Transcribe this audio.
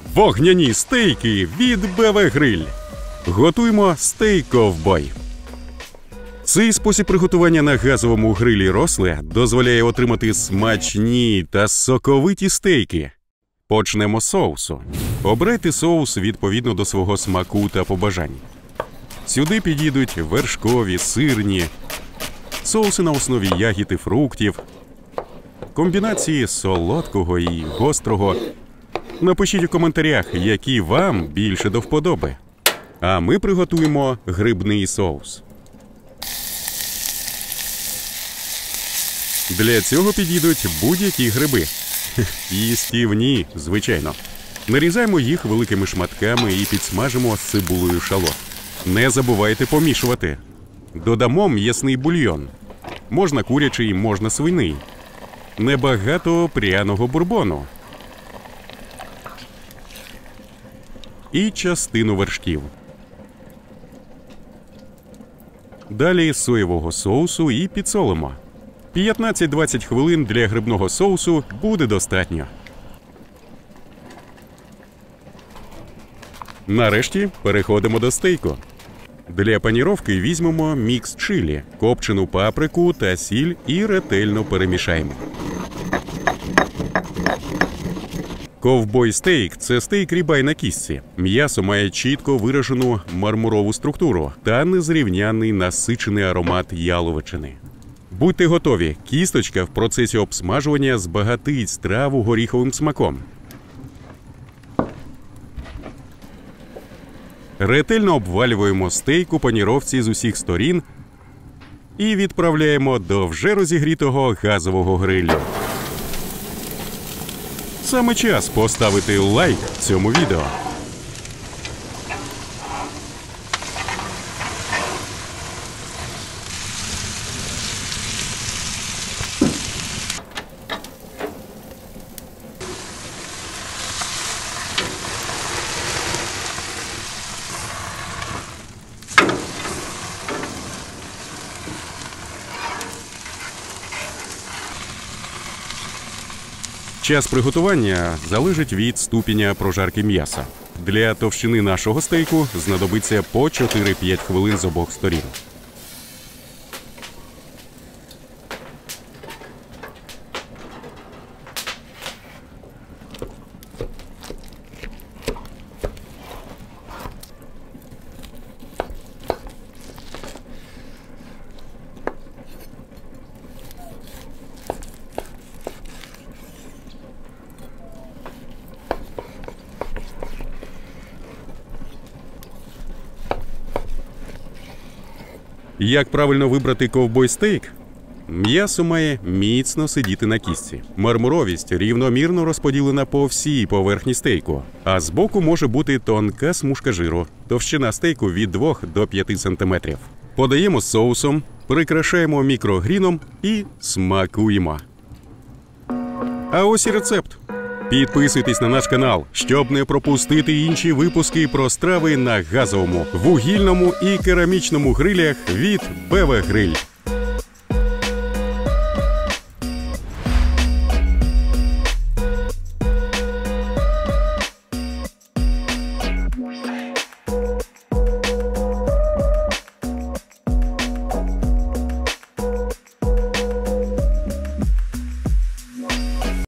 Вогняні стейки від БВ Гриль. Готуємо стейк ковбой. Цей спосіб приготування на газовому грилі Росле дозволяє отримати смачні та соковиті стейки. Почнемо з соусу. Обирайте соус відповідно до свого смаку та побажань. Сюди підійдуть вершкові, сирні, соуси на основі ягід і фруктів, комбінації солодкого і гострого. Напишіть у коментарях, які вам більше до вподоби. А ми приготуємо грибний соус. Для цього підійдуть будь-які гриби. Їстівні, звичайно. Нарізаємо їх великими шматками і підсмажимо з цибулею шалот. Не забувайте помішувати. Додамо м'ясний бульйон. Можна курячий, можна свиний. Небагато пряного бурбону. І частину вершків. Далі соєвого соусу і підсолимо. 15-20 хвилин для грибного соусу буде достатньо. Нарешті переходимо до стейку. Для паніровки візьмемо мікс чилі, копчену паприку та сіль і ретельно перемішаємо. Ковбой-стейк – це стейк рібай на кістці. М'ясо має чітко виражену мармурову структуру та незрівнянний насичений аромат яловичини. Будьте готові, кісточка в процесі обсмажування збагатить страву горіховим смаком. Ретельно обвалюємо стейк у паніровці з усіх сторін і відправляємо до вже розігрітого газового грилю. Саме час поставити лайк цьому відео. Час приготування залежить від ступеня прожарки м'яса. Для товщини нашого стейку знадобиться по 4-5 хвилин з обох сторін. Як правильно вибрати ковбой-стейк? М'ясо має міцно сидіти на кістці. Мармуровість рівномірно розподілена по всій поверхні стейку, а збоку може бути тонка смужка жиру. Товщина стейку від 2 до 5 см. Подаємо з соусом, прикрашаємо мікрогріном і смакуємо. А ось і рецепт. Підписуйтесь на наш канал, щоб не пропустити інші випуски про страви на газовому, вугільному і керамічному грилях від БВ Гриль.